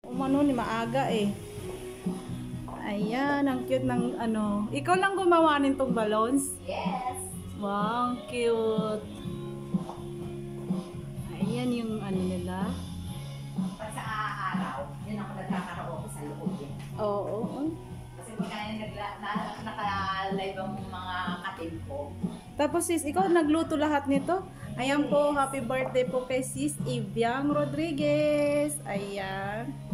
Umano ni maaga eh. Ayan, ang cute ng ano. Ikaw lang gumawa nitong balloons? Yes. Wow, cute. Ayan yung ano nila. Pag sa araw, yun ako nagkakaraoke sa loob eh. Oo. Kasi pagka naka-live ang mga katim ko. Tapos sis, ikaw nagluto lahat nito? Ayan po, happy birthday po kay sis Ivyang Rodriguez. Ayan.